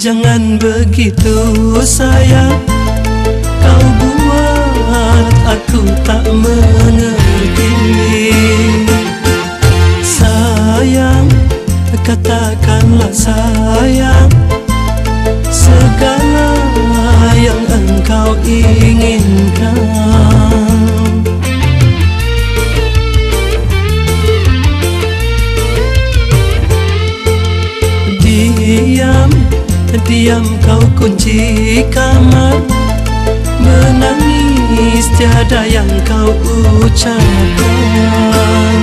Jangan begitu sayang, kau buat aku tak mengerti. Sayang, katakanlah sayang segala yang engkau inginkan. Diam kau kunci kamar, menangis tiada yang kau ucapkan.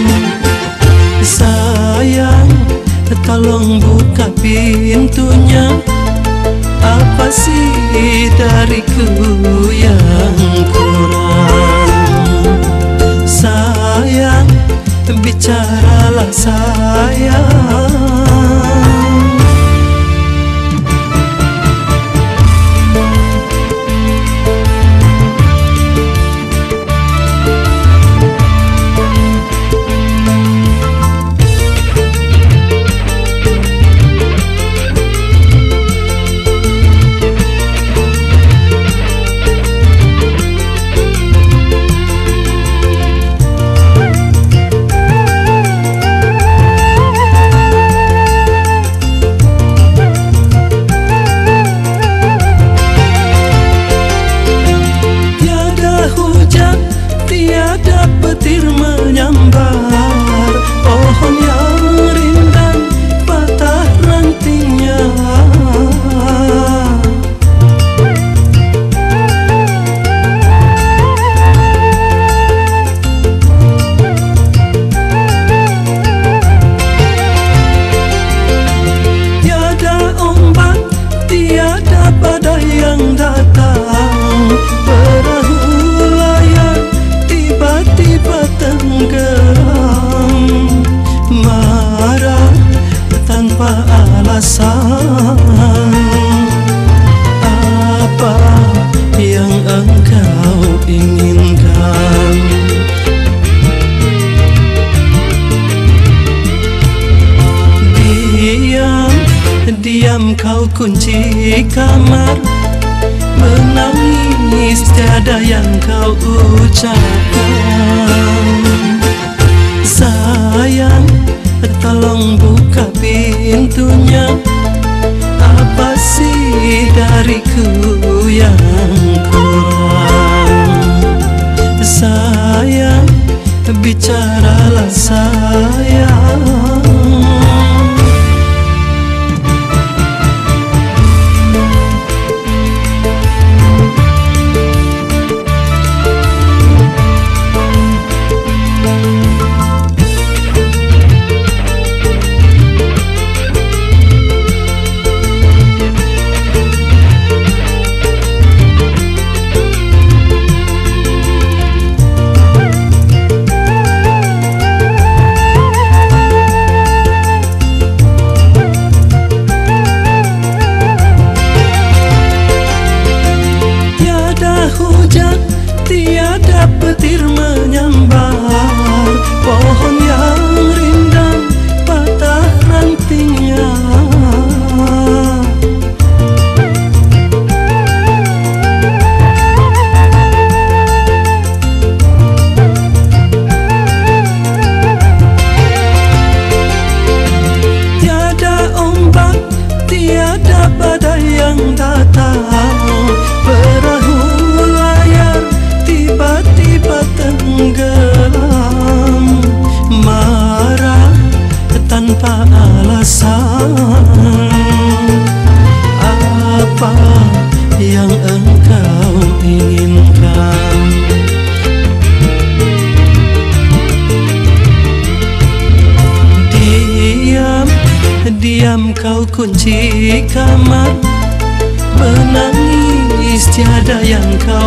Sayang, tolong buka pintunya, apa sih dariku yang kurang? Sayang, bicaralah sayang. Tiada petir menyambar pohon yang rindang, patah rantingnya. Tiada ombak, tiada badai yang datang, perahu tiba-tiba tenggelam, marah tanpa alasan. Apa yang engkau inginkan? Diam kau kunci kamar, menangis tiada yang kau ucapkan. Sayang, tolong buka pintunya, apa sih dariku yang kurang? Sayang, bicaralah sayang. Tiada petir menyambar pohon yang rindang, patah rantingnya. Tiada ombak, tiada badai yang datang, perahu tiba-tiba tenggelam, marah tanpa alasan. Apa yang engkau inginkan? Diam kau kunci kamar, menangis tiada yang kau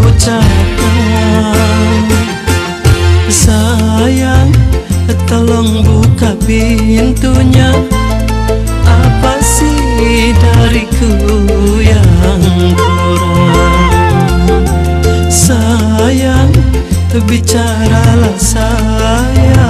ucapkan. Sayang, tolong buka pintunya, apa sih dariku yang kurang? Sayang, bicaralah sayang.